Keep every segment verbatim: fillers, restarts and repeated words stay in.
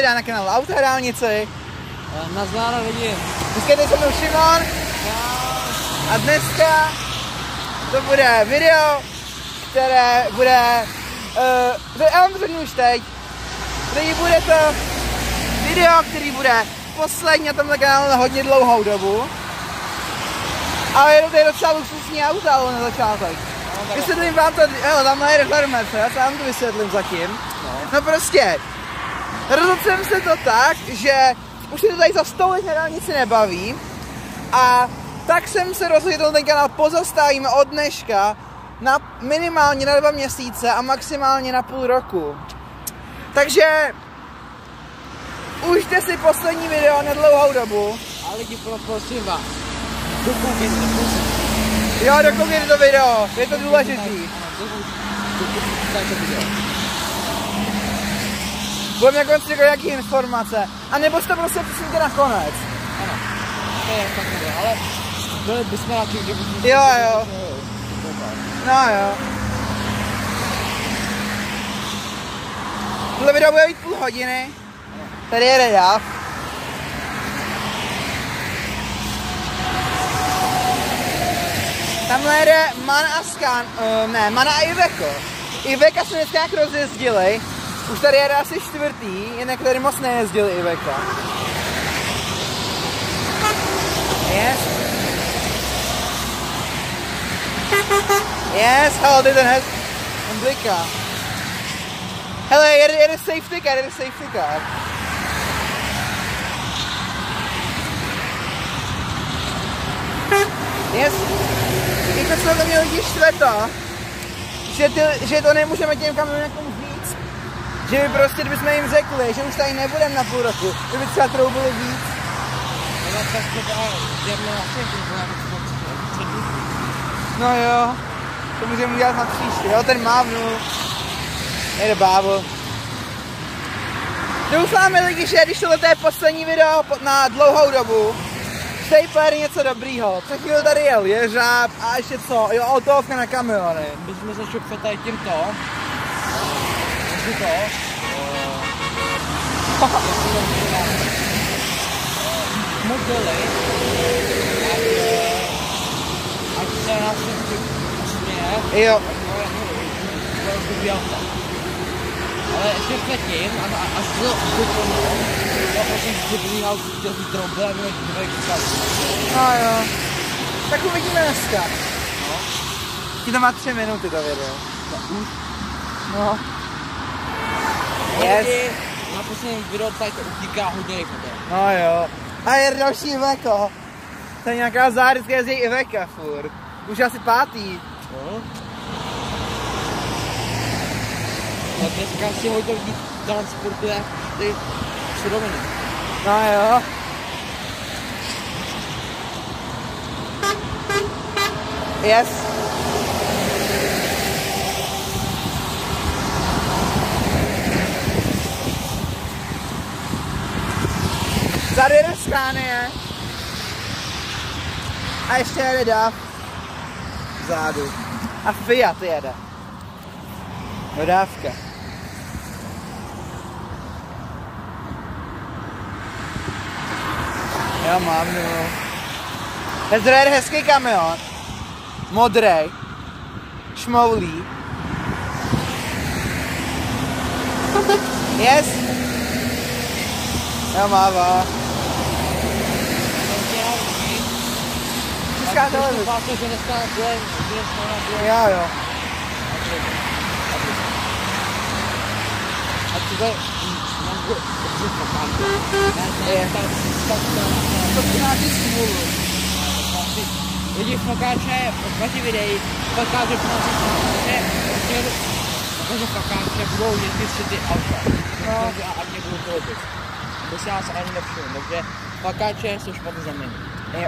videa na kanálu Auta a dálnici. Nazdar lidi. Dneska tady se mnou Šimon. A dneska to bude video, které bude, uh, já vám to řeknu už teď. Tady bude to video, který bude poslední na tomhle kanálu na hodně dlouhou dobu. Ale je to tady docela luxusní auta, ale na začátek. No, vysvětlím vám to, hele, tamhle je Regler Mercedes, já vám to vysvětlím zatím. No, no prostě, rozhodl jsem se to tak, že už se to tady za sto let na dálnici nebaví. A tak jsem se rozhodl, že ten kanál pozastavíme od dneška na minimálně na dva měsíce a maximálně na půl roku. Takže užijte si poslední video na dlouhou dobu. A lidi, prosím vás, dokoukejte, prosím. Jo, dokoukejte to video, je to důležitý. Dokoukejte video. Budeme na konci jako jaký informace. A nebo to prostě přesně na konec. Ano, to je tak nebude, ale byli bychom rádi, kdybychom... Jo, jo. No jo. Tohle video bude být půl hodiny. Tady je Redav. Tamhle jede Man a Scan, uh, ne, Man a Iveco. Iveca se dneska nějak rozjezdili. Už tady jede asi čtvrtý, jinak tady moc nejezdili Iveca. Yes. Yes, hele, ty ten hez, on bliká. Hele, jede, jede safety car, jede safety car. Yes. I to, co to mě lidi štve to, že, ty, že to nemůžeme těm kamionům víc. Že by prostě, kdybychom jim řekli, že už tady nebudeme na půl roku, kdyby třeba troubili víc. No jo, to můžeme udělat na příště, jo, ten mávnu. Jede bávo. Doufáme lidi, že když tohle je poslední video na dlouhou dobu, Stapler je něco dobrýho. Co chvíli tady jel jeřáb a ještě co, jo, autovka na kamiony. My jsme se šupli tady tímto. Ještě to. Modely. Ať se nás směje. Jo. Ale ještě předtím, až to vypadlo, já prosím, že druhý aut chtěl být trombe a měl dvě křesat. No jo. Tak uvidíme dneska. No. Ti to má tři minuty to video. No, už. No. Yes. Na posledním videu tady to utíká hodně rychle. No jo. A je další Iveco. To je nějaká zárytka, jezdí Iveca furt. Už asi pátý. No. No dneska si hodně lidí transportuje ty suroviny. No jo. Yes. Tady jede Scania. A ještě jede Dav. Vzadu. A Fiat jede. Dodávka. Já mám, no. Tady je hezký kamion. Modrej. Šmoulí. Yes. Já mává. Česká televize. Já jo. A to je to nějaký smůlu. Lidi fakáče, odplatí videí, fakáče fakáče, protože fakáče budou jezdit si ty auta. No. A mě budou tohoto. To se nás ani nepřijde, takže fakáče jsou špatně za mě. Jo.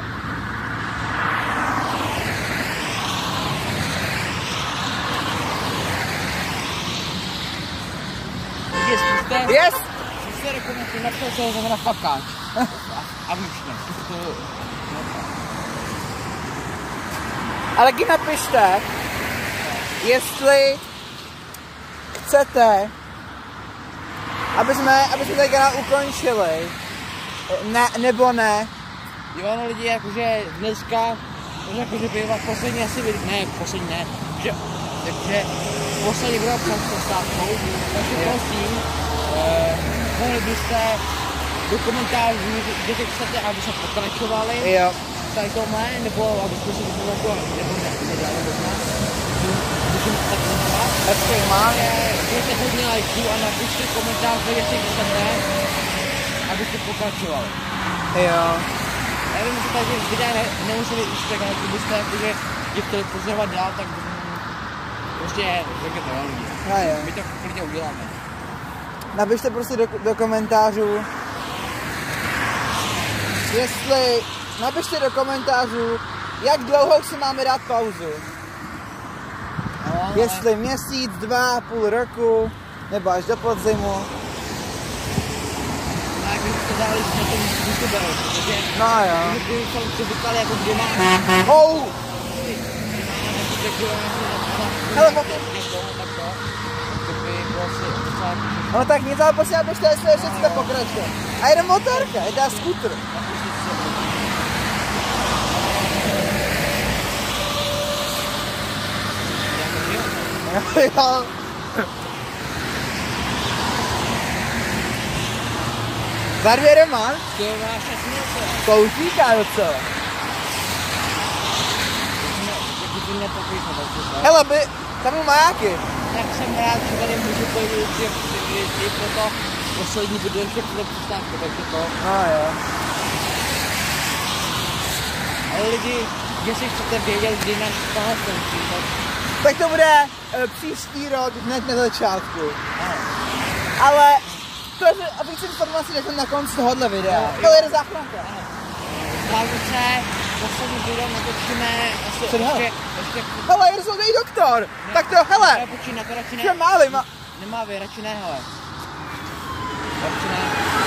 Lidi, zkuste. Yes! Zkuste rekomenduji, napsal se ho znamená fakáč. A víš ne. A taky napište, jestli chcete aby jsme, aby jsme ten kanál ukončili. Ne, nebo ne. Jo, no lidi, jakože dneska, jakože bývá poslední asi, ne, poslední ne, že, takže poslední bylo před přestávkou, takže prosím, eh, mohli byste do komentářů, kde teď chcete, aby se pokračovali, Jo. tady tomhle, nebo aby jsme si to jako, nebo ne, nedělali možná, můžeme to tak jmenovat. Hezky má. Dejte hodně lajků a napište komentář, jestli chcete, abyste pokračovali. Jo. Já vím, že tady videa ne, nemuseli už tak, ale kdybyste jakože je chtěli pozorovat dál, tak prostě řekněte to, lidi. No jo. My to klidně uděláme. Napište prostě do, do komentářů, jestli, napište do komentářů, jak dlouhou si máme dát pauzu. No, Jestli ale... měsíc, dva, půl roku, nebo až do podzimu. Tak to záleží na tom youtuberu, protože no jo. kdyby jsem si říkal, jako kdy má... Oh! Hele, moky. No tak nic, ale prosím, abyste, jestli ještě chcete pokračovat. A jede motorka, jede skútr. Jo. Barvě Roman? To je váš šestnáct. Kouříká docela. Hele, by, tam jsou majáky. Tak jsem rád, že tady můžu pojít, že je to poslední video, že to přestávku, takže to. No jo. Ale lidi, jestli chcete vědět, kdy náš kanál skončí, tak... Tak to bude uh, příští rok, hned na začátku. Ano. Ale to je, abych si informaci řekl na konci tohohle videa. No, to je záchranka. Vánoce, poslední video natočíme asi Co ještě, ještě... Hele, je rozhodný doktor. Ne, tak to, hele. Ne, počíj, na to radši ne. Že máli, ma... Nemá vy, radši ne, hele. Radši ne.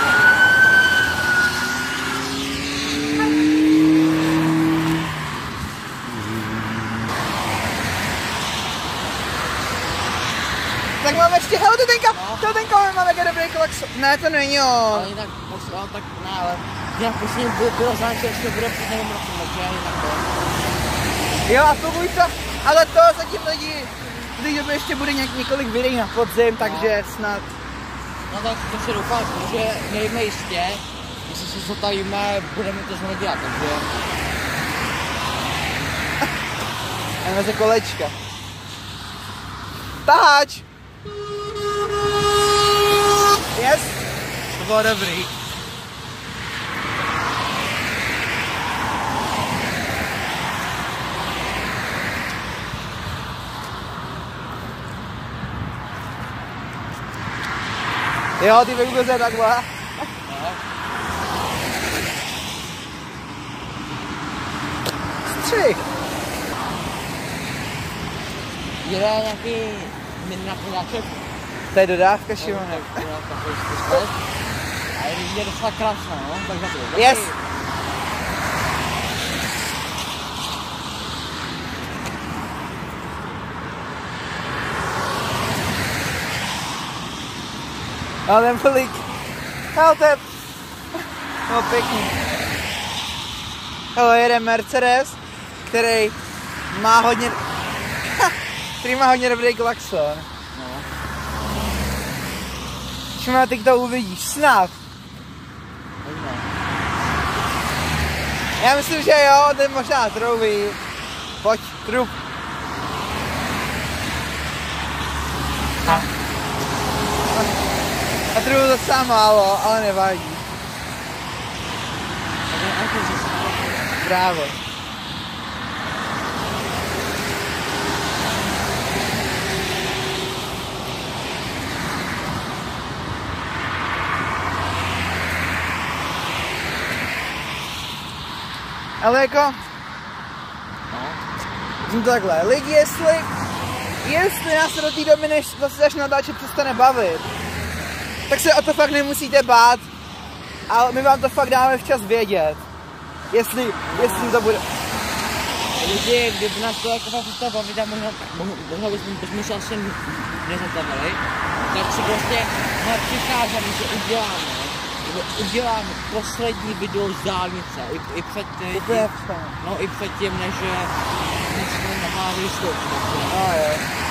Tak máme ještě, hele, to tenka, no. to tenka máme jak dobrý kolekce. Ne, to není on. Ale jinak poslal, tak ne, ale nějak poslední bylo, bylo znát, že ještě bude před nevím rokem, takže jinak to. Jo, a to buď to, ale to zatím lidi, lidi ještě bude něk, několik videí na podzim, no. Takže snad. No tak to si doufám, protože nevíme jistě, jestli se zotavíme, budeme to znovu dělat, takže... A mezi kolečka. Taháč! Yes! To bylo dobrý. Jo, ty vyuze takhle. No. Střih. Jede nějaký mini naplňáček. To je dodávka, Šimone. A je docela krásná, no? Tak za to. Yes. No ten flík. Hele, to je... No pěkný. Hele, jede Mercedes, který má hodně... který má hodně dobrý klaxon. No. Šimona, ty to uvidíš, snad. Možná. Já myslím, že jo, ten možná trouví. Pojď, trup. A trupu docela málo, ale nevadí. Bravo. Ale jako... No. Takhle, lidi, jestli... Jestli nás do té doby, než zase až natáčet přestane bavit, tak se o to fakt nemusíte bát. Ale my vám to fakt dáme včas vědět. Jestli, jestli to bude... Lidi, kdyby nás to jako fakt přestalo bavit a možná, možná bychom, bychom se asi nezastavili, tak si prostě jsme přikázali, že uděláme, že uděláme poslední video z dálnice, i, i před tím, no i před tím, než než jsme naháli stoupit. A jo.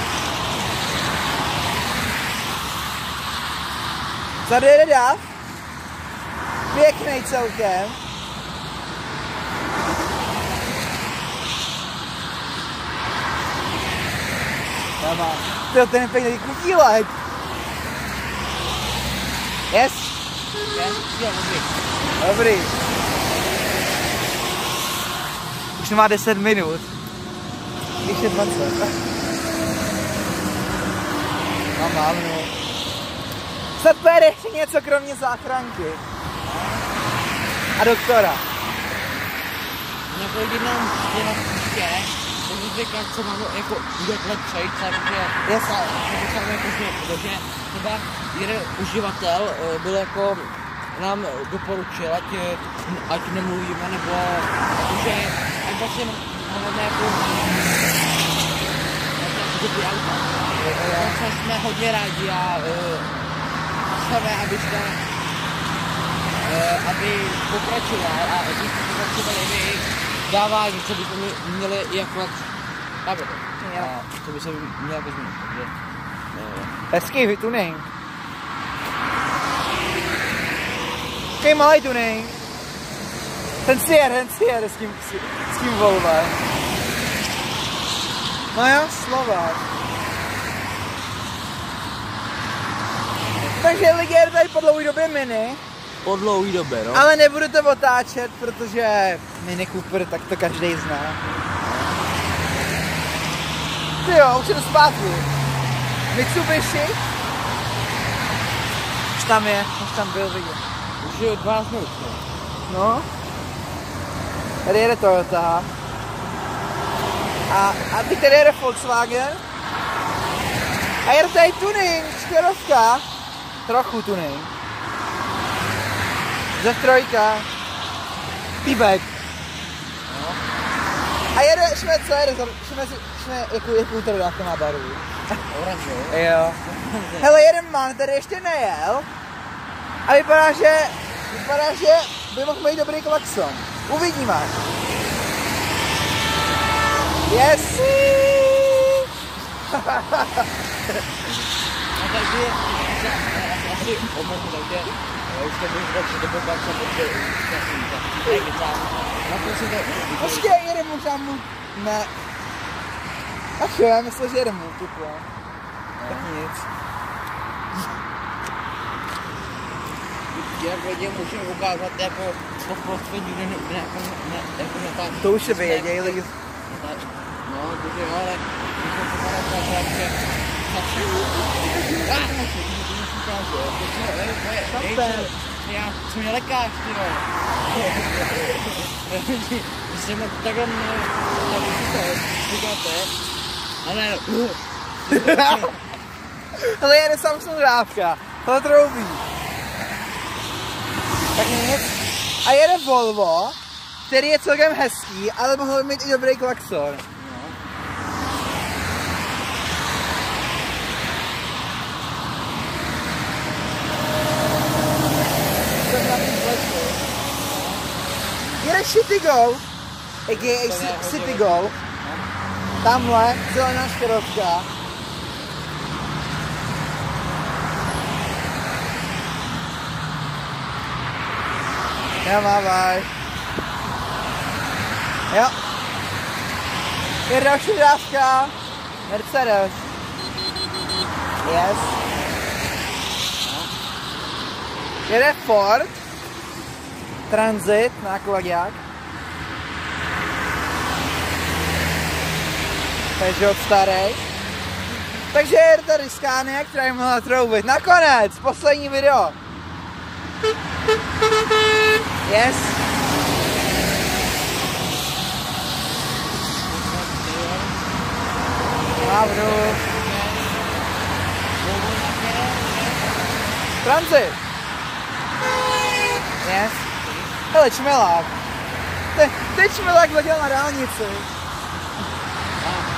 Tady jede dav. Pěknej celkem. Tyjo, ten je pěkný kutílek. Yes? Yes? Jo, dobrý. Dobrý. Už to má deset minut. Ještě dvacet. Mám mávnu. Snad pojede ještě něco kromě záchranky. A doktora. Nebo jenom je na příště, takže říkám, co mám jako udělat lepšej, takže Yes. to jako protože třeba jeden uživatel byl jako nám doporučil, ať, ať nemluvíme, nebo jakože ať vlastně máme jako ty auta. Takže jsme hodně rádi a chceme, abyste aby pokračoval a aby pokračovali vy dávání, co bychom měli jako bavit. A to by se mělo změnit, takže... Hezký tuning. Hezký malý tuning. Ten si jede, ten si jede s tím, s tím Volvem. No jo, Slovák. Takže lidi jede tady po dlouhé době Mini. Po dlouhý době, no. Ale nebudu to otáčet, protože Mini Cooper, tak to každý zná. Ty jo, už je to zpátky. Mitsubishi. Už tam je, už tam byl vidět. Už je dvanáct minut. No. Tady jede Toyota. A, a teď tady jede Volkswagen. A jede tady tuning, čtyřovka. Trochu tuning. Ze trojka. T-Bag. No. A jede, šme co jede, šme, šme jakou, jakou trojdáka má barvu. Orange, Jo. Hele, jeden man tady ještě nejel. A vypadá, že, vypadá, že by mohl mít dobrý klakson. Uvidíme. Yes! A takže, asi omrznu, takže už to bych řekl, že to byl klakson, protože už to je vycám. Na to si to... Počkej, jeden možná mu... Ne. Ach jo, já myslel, že jeden mu, tuklo. Tak nic. Jak hodně můžeme ukázat jako po prostředí, kde ne, ne, ne, jako ne tak... To už se vědějí lidi. No, takže jo, ale když jsme se tady ukázat, že... Ah, no, to musím ukázat. Já jsem měl lékař, ty jo. Když jsem takhle měl... Říkáte? A ne, no. Hele, jede Samsung dávka. To troubí. Tak nic. A jede Volvo, který je celkem hezký, ale mohl mít i dobrý klakson. Jede Citigo, a ká a. Citigo. Tamhle, zelená štěrovka. Jo, mávaj. Jo. Je další dávka. Mercedes. Yes. Jede Ford. Transit, nákladák. Peugeot starý. Takže je tady Scania, která je mohla troubit. Nakonec, poslední video. Yes. Mávnu. Transit. Yes. Hele, čmelák. Te, teď čmelák letěl na dálnici.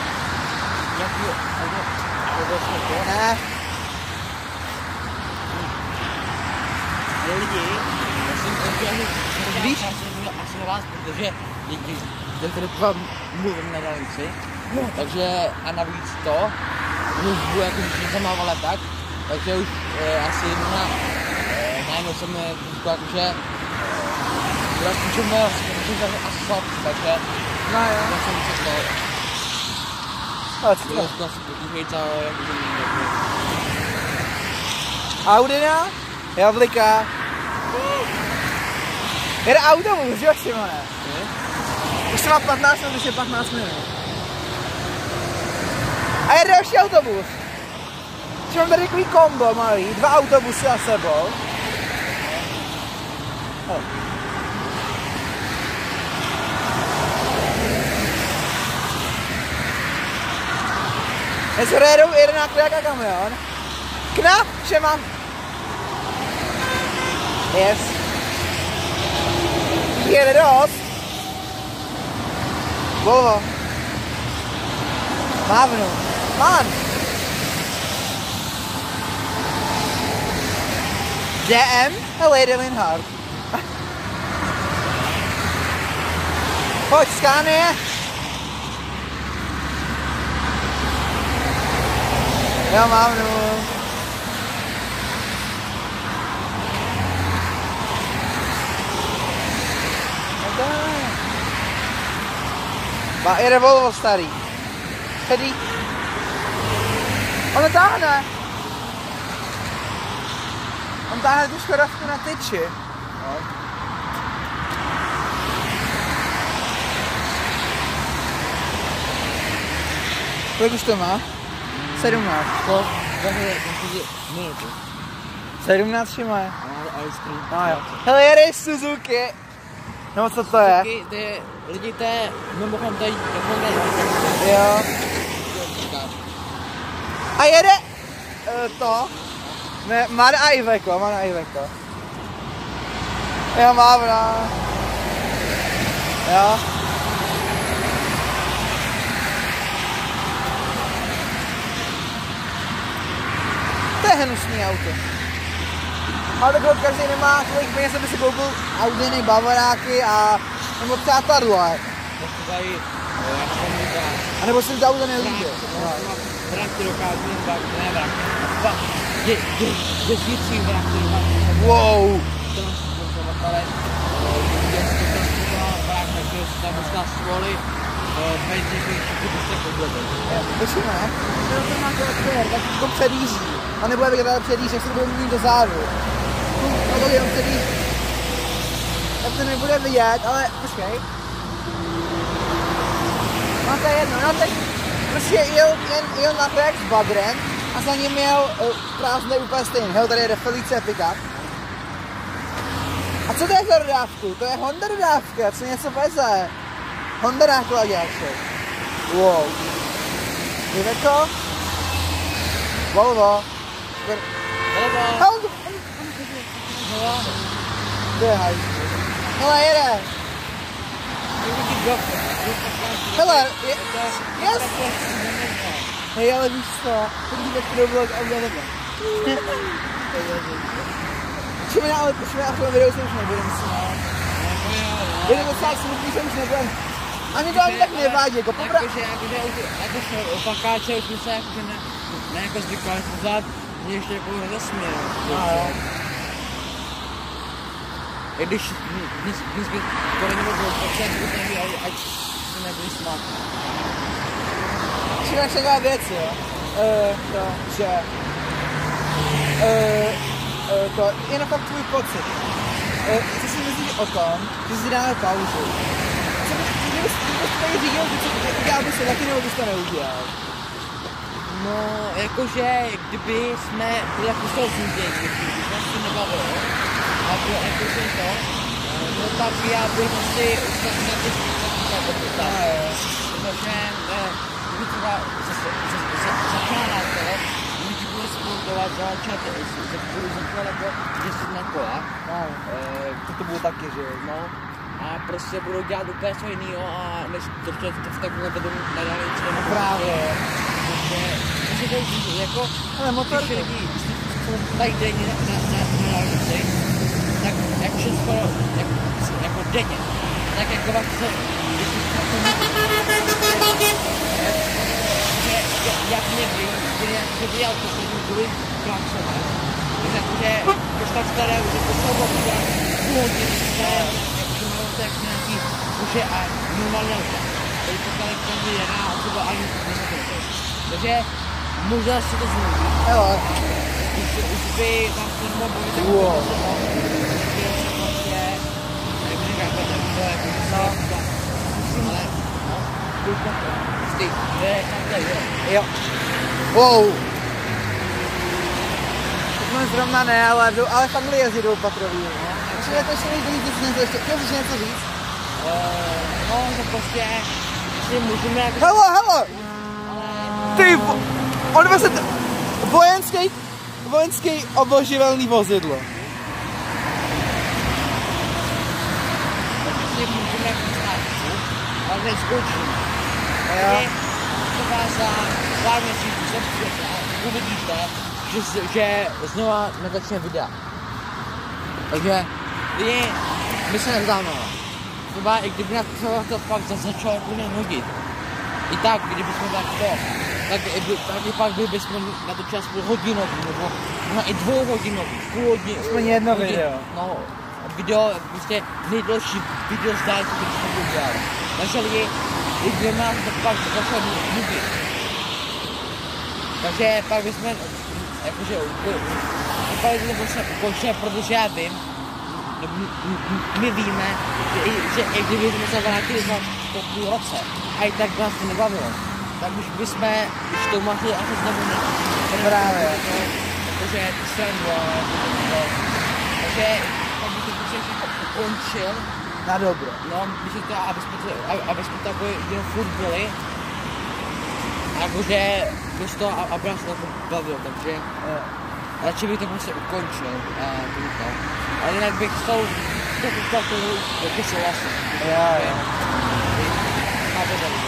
Ne. ale lidi, já jsem to Víš? asi na vás, protože lidi, když tady dva mluvím na dálnici, no. Takže a navíc to, že už budu jako zamával tak, takže už e, asi na, e, najednou jsem mi říkal, jakože já zkuším asi stop, takže No jo. já jsem se to, Ale co to? já jsem asi potížejca, jakože někde. Audina, jablika. Jede autobus, jo, Šimone? Už se má patnáct minut, už je patnáct minut. A jede další autobus. Už mám tady takový kombo malý, dva autobusy za sebou. Oh. Dnes jedou jeden náklad a kamion. Knap, že mám. Yes. Jede dost. Volvo. Mávnu. Man. D M a Lady Linhart. Pojď, Scania. Já mávnu. Má jede Volvo starý. Tedy. On táhne. On táhne tu Škodovku na tyči. No. Kolik už to má? sedmnáct. To minuty. sedmnáct šimé. A ice No jo. Hele, jede Suzuki. No co to je? Suzuki, ty lidi, to je mimochodem tady tady. Jo. A jede uh, to. Ne, má na Iveco, má na Iveco. Jo, má vra. Jo. To je hnusný auto. Ale takhle každý nemá tolik peněz, aby si koupil Audiny, Bavaráky a nebo třeba tohle. A nebo si to auto nelíbí. Vrak ti dokážu, ne vrak. Je, je, jezdící vrak ti dokážu. Wow. To nám si pozorovat, je to vrak, takže si tam dostal svoli, benzíky, všechny byste pobledli. Počkej, ne? To má to tak jako předjíždí. A nebude vypadat předjíždí, jak se to bude mít do zádu. No to jenom předjíždí. Tak to nebude vidět, ale počkej. No to je jedno, no teď prostě jel, jen, jel na trek s bagrem a za ním jel uh, prázdnej úplně stejný. Hej, tady jede Felice pickup. A co to je za dodávku? To je Honda dodávka, co něco veze. Honda nákladáček. Wow. Iveco? Volvo. Volvo. Volvo. Volvo. To je hajs. Hele, jede. Hele, je, yes. Hej, ale víš co, podívej, kterou vlog a udělat takhle. Čeme, ale čeme, a v tom videu se už nebudeme smát. Je to docela smutný, že už nebudeme. Ani to ani tak nevádí, jako popra... Jakože, jakože, jakože opakáče už jsme se jakože ne, ne jako zvyklali pořád, že ještě jako rozesměl. I když dnes by to není bylo počet, bych nevěděl, ať se nebyli smát. Čekáš taková věc, jo? Uh, to, že... Uh, uh, to, jen fakt tvůj pocit. Uh, co si myslíš o tom, že si dáme pauzu? Co bys, kdybys tady řídil, co udělal bys to taky, nebo bys to neudělal? No, jakože, kdyby jsme byli jako souzníky, kdyby jsme se nebavili, a bylo jakože to, no tak já bych si už tak na ty špíčky popytal. Protože kdyby třeba začala na to, lidi budou sportovat, začat budou zakládat jako deset na kola. To to bylo taky, že jo? No. A prostě budou dělat úplně co jinýho a než to v takové vedou na dálnici. Právě. Takže to je jako, ale motor... když lidi tady denně na dálnici, tak jakože skoro, jako, jako denně. Tak jako vám se, že jak někdy, kdy jakože vyjel to, že byli pracovat. Takže už tak staré, už je to slovo, která původně staré, jakože malo to jak nějaký uše a normální auta. Tady potkali každý jedna a třeba ani nezakončil. Takže možná si to zmluví. Hele. Už by vám to nemohl bavit, tak wow. to se prostě, jak mi říkáte, tak to je jako no. Ale, no, už na to. Stý, je, takhle, jo. Jo. Wow. Tak zrovna ne, ale, ale fakt jezdí do opatrový. Takže je to ještě nejdřív, když něco ještě, chtěl jsi něco říct? Uh, no, že prostě, si můžeme jako... Hele, hele! Ty, on veze vojenský, vojenský obloživelný vozidlo. Si můžeme jako státku, ale nezkoučíme. Takže třeba za pár měsíců se přijete a uvidíte, že, že znova natočíme videa. Takže lidi, my se nevzdáváme. Třeba i kdyby na to, to fakt začalo jako nehodit. I tak, kdybychom tak to, tak i, tak i pak by bychom na to čas půl hodinový, nebo možná i dvou hodinový, půl hodiny. Aspoň jedno hodin, video. No, video, prostě nejdelší video z dálky, když jsme udělali. Takže lidi, i kdyby nás to pak začalo nudit. Takže pak bychom, jakože, vypadali to vlastně ukončili, protože já vím, my víme, že, že i kdyby jsme se vrátili za po půl roce a i tak nás to nebavilo, tak už bychom už to mohli asi znovu ne. Právě. Protože je to srandu, takže tak bych to prostě ukončil. Na dobro. No, myslím to, aby jsme to, aby jsme to jako jenom furt byli. Jakože bez toho, aby nás to bavilo, takže radši bych to prostě ukončil. A to bych to. Ale jinak bych s tou, to bych to jako souhlasil. Jo, jo. Chápe tady.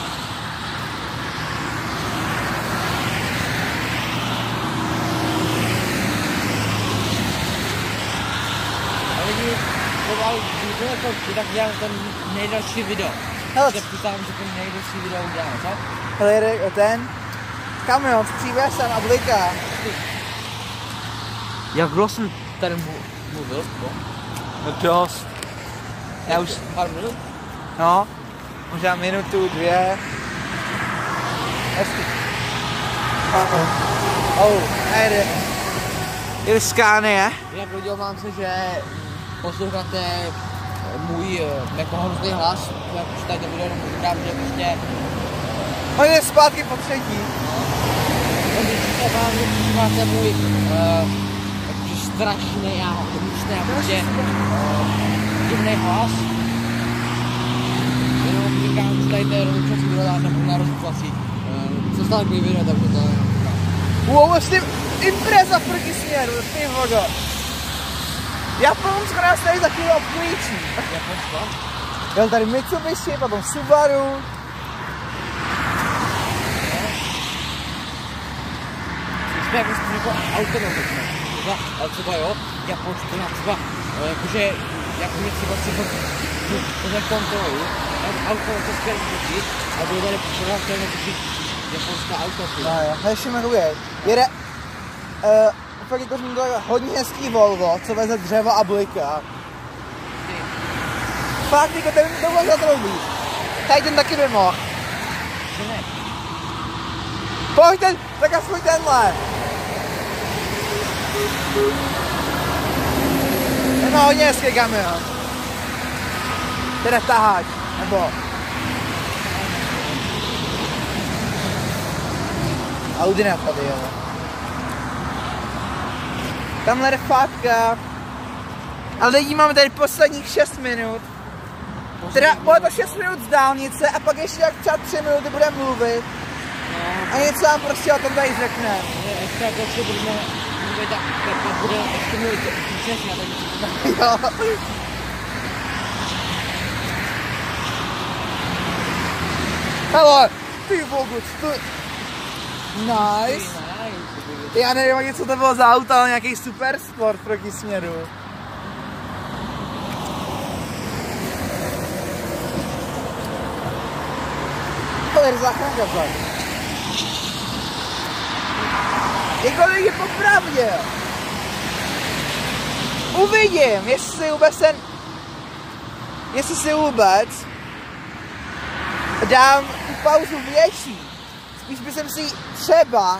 A lidi, pomalu, když to jako, tak dělám ten nejdelší video. Hele, se ptám, že ten nejdelší video udělám, co? hele, ten kamion s přívesem a bliká. Jak dlouho jsem tady mluvil? No dost. Já už... Pár minut? No, možná minutu, dvě. Hezky. Oh, nejde. Je Scania. Já podívám se, že posloucháte můj jako hrozný hlas, jak už tady bude jenom říkám, že prostě... On je zpátky po třetí. Když vám, že posloucháte můj uh, jakože strašný a hlučný a prostě uh, divný hlas. Jenom říkám, že tady to je rozhodčas video dát na rozhodčasí. Uh, co stále takový video, takže to je... Wow, s tím impreza proti směru, ty vodo. Japonsko nás tady za chvíli obklíčí. Japonsko? Byl tady Mitsubishi, potom Subaru. Jsme jako jako autonomní, ale třeba jo, Japonsko na třeba, jakože, jako mě třeba třeba pořád kontrolují, auto České republiky a bude tady pořád to je japonská auto. No jo, a ještě miluje. Jede, uh, fakt jako jsem to hodně hezký Volvo, co veze dřevo a bliká. Fakt, jako ten to bylo zatroubí. Tady ten taky by mohl. Pojď ten, tak aspoň tenhle. Ten má hodně hezký kamion. Teda taháč, nebo... Audi tady, jo. Tamhle jde fatka. Ale teď máme tady posledních šest minut. Teda bude to šest minut z dálnice a pak ještě jak třeba tři minuty budeme mluvit. A něco nám prostě o tom tady řekne. Ještě jako ještě budeme mluvit, tak bude ještě mluvit přesně na to. Jo. Hele, ty bogu, to... Nice. Já nevím, co to bylo za auto, ale nějaký super sport proti směru. Hele, záchranka vzadu. Jako lidi popravdě. Uvidím, jestli si vůbec ten... Jestli si vůbec dám tu pauzu větší. Spíš bych si třeba...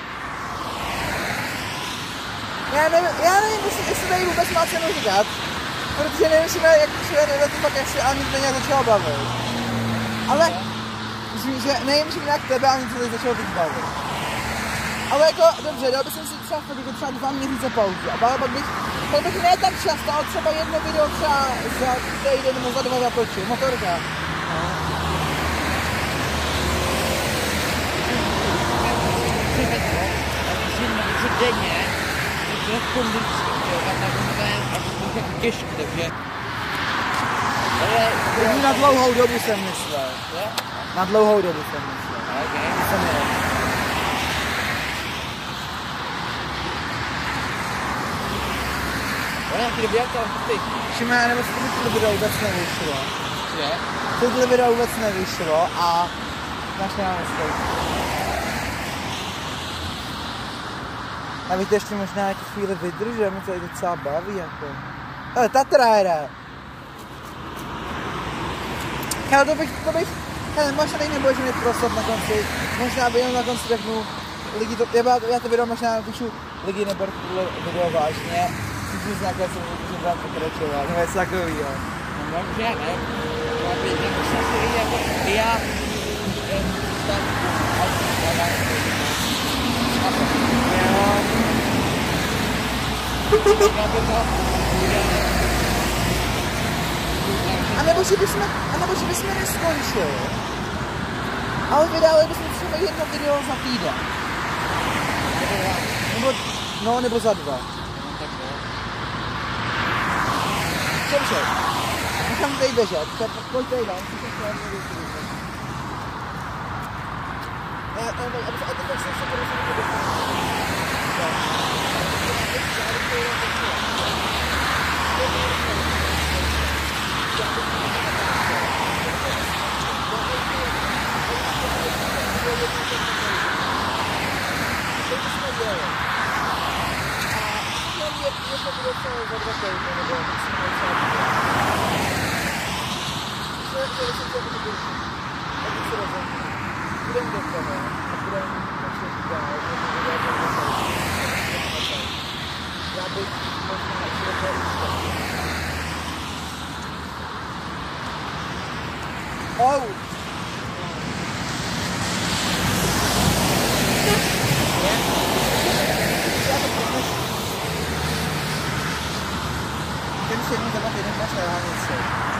Já nevím, já nevím, jestli tady vůbec má cenu říkat. Protože nevím, jak přijde to pak ještě ani to nějak začalo bavit. Ale... Myslím, že nevím, že nějak tebe ani to začalo víc bavit. Ale jako, dobře, dal bych si třeba jako třeba dva měsíce pauzu. A pak bych, pak bych ne tak často, ale třeba jedno video třeba za týden nebo za dva zatočil. Motorka. Denně, je v kondici, a to je těžké, takže... Ale na dlouhou dobu jsem myslel. Na dlouhou dobu jsem myslel. Okay. Jsem jel. Ale nějaký dobrý jak to ty? Všimá, nebo se to video vůbec nevyšlo. Je? Tohle video vůbec nevyšlo a... Máš náměstek. A víte, ještě možná nějaký chvíli vydržím, to je docela baví jako. Ale Tatra jde. Hele, to bych, to bych, hele, možná tady nebudeš mít prostor na konci, možná by jenom na konci řeknu, lidi to, já, já to video možná napíšu, lidi neber tohle video vážně, si z nějaké se můžu brát pokračovat, nebo něco takovýho. No dobře, ne, já bych se si jako, já, tam, A nebo že bychom, a nebo že bychom neskončili, ale vydali bychom třeba jedno video za týden. Nebo, no, nebo za dva. Dobře, nechám tady běžet, pojď tady dám, si se chtěla mluvit. A teď tak jsem se porozumil. Budeme do toho a budeme načít dál. Já bych možná ještě do toho Oh! Ten si jednou za dva týdny máš na dálnici.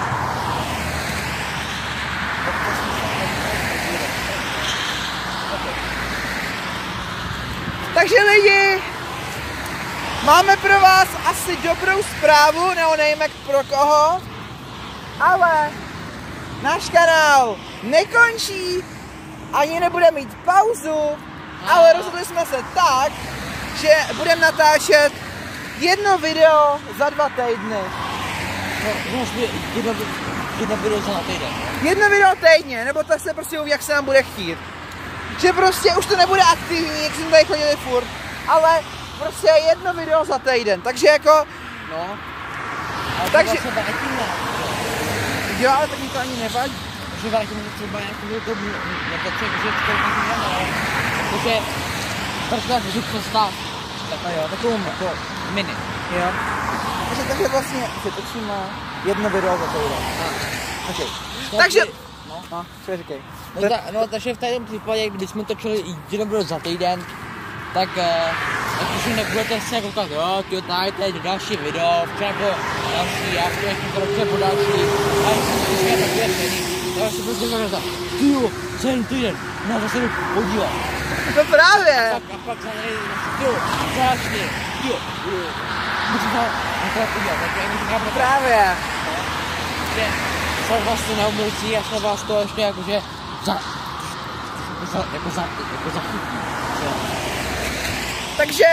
Takže lidi, máme pro vás asi dobrou zprávu, nebo nevím jak pro koho, ale náš kanál nekončí, ani nebude mít pauzu, ale rozhodli jsme se tak, že budeme natáčet jedno video za dva týdny. No, jedno, jedno video za týden. Jedno video týdně, nebo tak se prostě uvidí, jak se nám bude chtít. Že prostě už to nebude aktivní, jak jsme tady chodili furt, ale prostě jedno video za týden, takže jako... No. Ale takže... to vlastně Jo, ale tak mi to ani nevadí. Že vrátím třeba nějakou dobu, netoček, že to není ale protože trošku vzduch to stát. Tak no jo, takovou jako mini. Jo. Takže, takže vlastně se točíme jedno video za týden. Okay. Takže... No. No, co říkej. No, ta, no takže v tom případě, když jsme točili jedno video za týden, tak tak už nebudete se koukat, jo, ty tady teď další video, včera bylo další, já chtěl ještě prostě po další, a když jsme takové stejný, tak si prostě řekl, tyjo, celý týden, na to se jdu podívat. No právě. A pak, a pak se tady, tyjo, strašně, tyjo, můžu se na to podívat, tak já můžu kápnout. Právě. Že jsem vlastně neumoucí a jsem vás to ještě jakože za, jako za, jako za, jako za chutí. Takže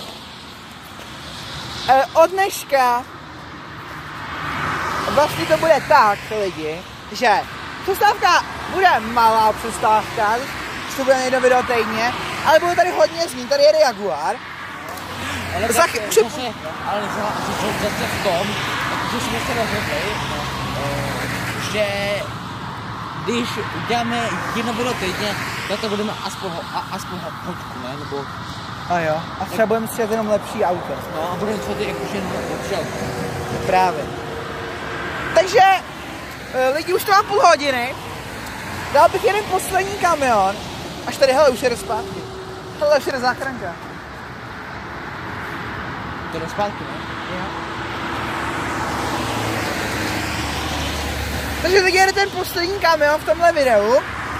eh, od dneška vlastně to bude tak, lidi, že přestávka bude malá přestávka, to bude jedno video týdně, ale bude tady hodně z ní, tady jede Jaguar. Ale Za, zase, už... zase, ale zase v tom, že jsme se rozhodli, že když uděláme jedno video týdně, tak to budeme aspoň, aspoň hoďku, ne? Nebo... A jo, a třeba budeme střílet jenom lepší auto. No a budeme střílet jakože jenom lepší auto. Právě. Takže lidi, už to má půl hodiny. Dal bych jeden poslední kamion. Až tady, hele, už jede zpátky. Hele, už jede záchranka. To jde zpátky, ne? Jo. Takže teď jede ten poslední kamion v tomhle videu.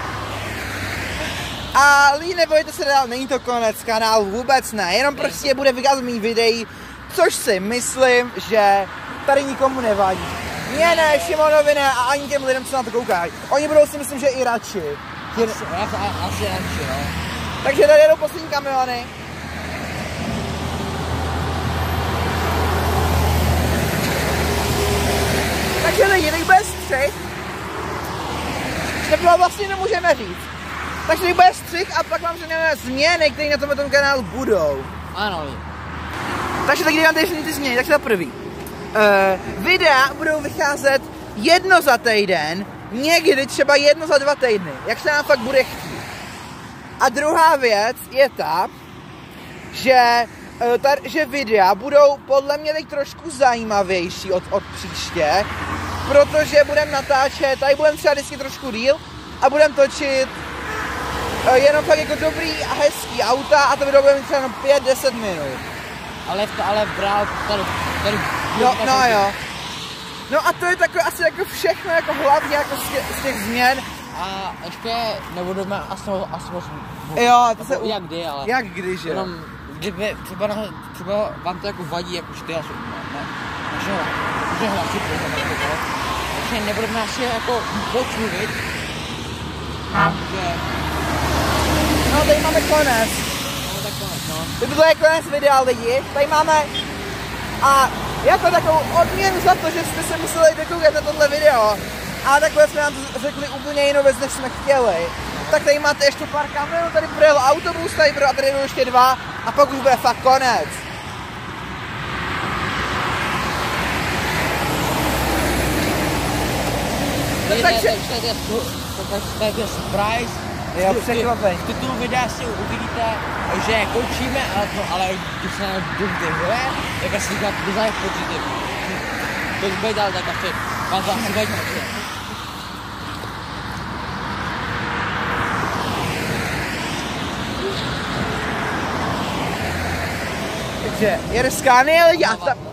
A lidi, nebojte se dál, není to konec kanálu, vůbec ne. Jenom prostě bude vykázat mých videí, což si myslím, že tady nikomu nevadí. Mně ne, Šimonovi ne a ani těm lidem, co na to koukají. Oni budou si myslím, že i radši. Asi, asi, asi radši, no. Takže tady jedou poslední kamiony. Takže lidi, teď bude střih. Nebo vlastně nemůžeme říct. Takže teď bude střih a pak vám řekneme změny, které na tomhle kanálu budou. Ano. Takže tak vám tady ty změny, takže za prvý. Uh, videa budou vycházet jedno za týden, někdy třeba jedno za dva týdny, jak se nám fakt bude chtít. A druhá věc je ta, že, uh, tar, že videa budou podle mě teď trošku zajímavější od, od příště, protože budeme natáčet, tady budeme třeba vždycky trošku díl a budeme točit uh, jenom fakt jako dobrý a hezký auta a to video bude mít třeba jenom pět deset minut. Ale, ale brál tady, tady No, no jo. No a to je takové asi jako všechno jako hlavně jako z těch, z těch změn. A ještě nebudeme aspoň, aspoň, Jo, to se... Jak kdy, ale... Jak kdy, že? Jenom, kdyby třeba, třeba vám to jako vadí, jako ty asi, ne, našeho, že hlasy pro to, takže nebudeme asi jako moc mluvit, že... No, tady máme konec. No, tak konec, no. Tohle je konec videa, lidi. Tady máme... A jako takovou odměnu za to, že jste se museli dokoukat na tohle video a takhle jsme nám to řekli úplně jinou věc, než jsme chtěli. Tak tady máte ještě pár kamionů, tady projel autobus, tady projel a tady jdou ještě dva a pak už bude fakt konec. Takže... To je surprise. Jo, překvapení. V titulu videa si uvidíte, že koučíme, ale, to, ale když se nám dobře, jak asi říkat, design pozitiv. To bude dál tak asi, vám to asi vadí. Takže jede Scania lidi a ta...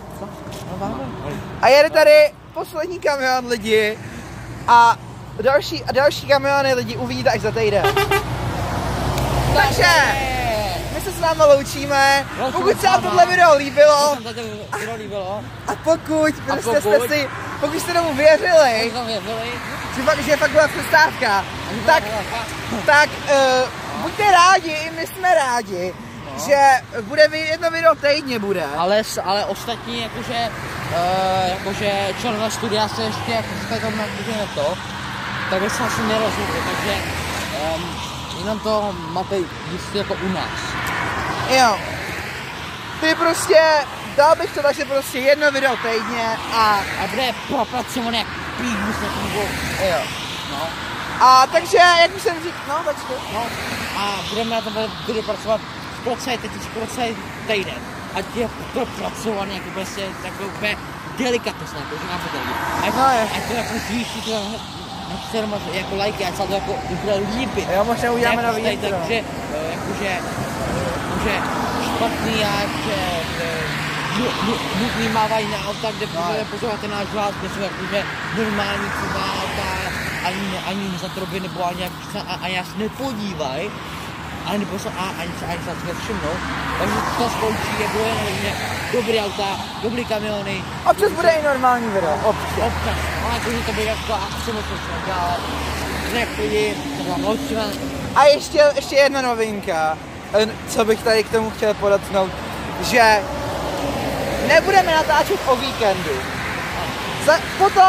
A jede tady poslední kamion lidi a další, a další kamiony lidi uvidíte až za týden. Takže my se s vámi loučíme, pokud se vám tohle video líbilo a pokud, prostě jste si, pokud jste tomu věřili, že fakt, že fakt byla přestávka, tak, tak uh, buďte rádi, i my jsme rádi, že bude jedno video týdně bude. Ale, ale ostatní, jakože, uh, jakože členové studia se ještě, jako jste tam jakože to, tak by se asi nerozhodli, takže um, jenom to máte jistě jako u nás. Jo. Ty prostě, dal bych to tak, že prostě jedno video týdně a... A bude propracovaný jak pík, nebo... Jo. No. A takže, jak už jsem říkal, no, počkej. No. A budeme na tom video pracovat pro celý, teď pro celý týden. Ať je propracovaný, jako prostě takový úplně delikatnostný, jako že nám to tady. Ať, no, ať to jako zvýší to napište jenom jako lajky, ať se to jako bude líbit. Jo, možná uděláme nový intro. Takže, jakože, jakože špatný, ať nutný mávají na auta, kde budeme pozorovat ten náš hlas, kde jsou jakože normální třeba auta, ani, ani za troby, nebo ani, ani nás nepodívají, ani, ani, ani, ani se nás všimnou. Takže to skončí, je bude že dobrý auta, dobrý kamiony. Občas bude i normální video, občas. Občas, ale jakože to by jako asi moc moc ale jinak lidi, to vám loučíme. A ještě, ještě jedna novinka, co bych tady k tomu chtěl podotknout, že nebudeme natáčet o víkendu. Za, potom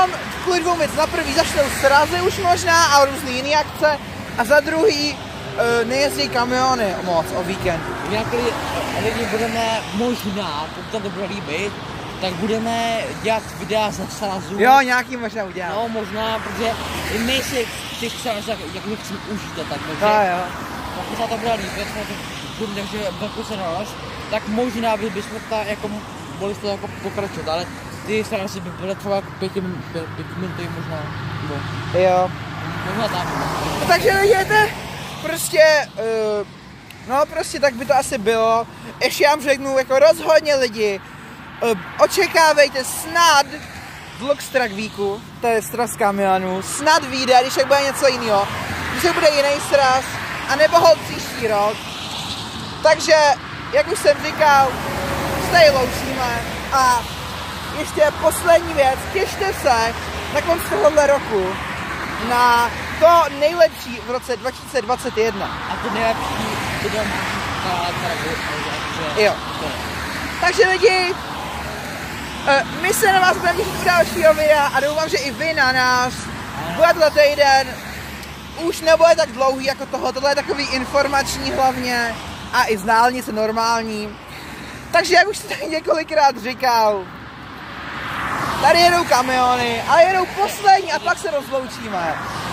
kvůli dvou věc. Za prvý začnou srazy už možná a různý jiný akce. A za druhý uh, nejezdí kamiony moc o víkendu. Jak lidi budeme možná, pokud to bude líbit, tak budeme dělat videa ze srazu. Jo, nějaký možná udělat. No možná, protože i my si těch srazů jak my chceme užít to tak, takže no, jo. pokud se to bude líbit, budeme že velkou srazu, tak možná by bychom to jako mohli to jako pokračovat, ale ty srazy by byly třeba jako pěti minuty možná. No. Jo. Možná tak. No, takže vidíte, prostě, uh, no prostě tak by to asi bylo. Ještě já vám řeknu, jako rozhodně lidi, uh, očekávejte snad vlog z Truck Weeku, to je sraz kamionů, snad vyjde, když tak bude něco jiného, když se bude jiný sraz, anebo hol příští rok. Takže, jak už jsem říkal, se tady loučíme a ještě poslední věc, těšte se na konci tohohle roku na to nejlepší v roce dva tisíce dvacet jedna. A to nejlepší video na Truck. Jo. Takže lidi, my se na vás budeme těšit u dalšího videa a doufám, že i vy na nás. Bude to za týden, už nebude tak dlouhý jako toho, tohle je takový informační hlavně a i z dálnice normální. Takže jak už jsem tady několikrát říkal, tady jedou kamiony a jedou poslední a pak se rozloučíme.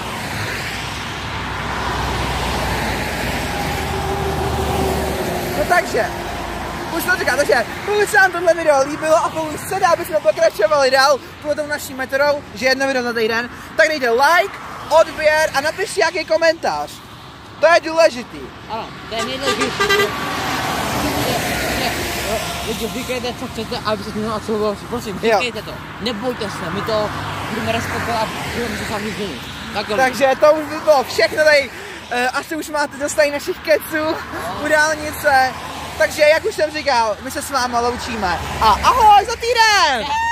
No takže, už to říkám, takže pokud se vám tohle video líbilo a pokud se dá, abychom pokračovali dál tou naší metodou, že jedno video za týden, tak dejte like, odběr a napište nějaký komentář. To je důležitý. Ano, to je nejdůležitější. Lidi, říkejte, co chcete, aby se změnilo a co bylo. Prosím, říkejte to. Nebojte se, my to budeme respektovat a budeme se sami změnit. Tak takže to už by bylo všechno tady. Uh, asi už máte dost našich keců u dálnice. Takže jak už jsem říkal, my se s váma loučíme. A ahoj za týden!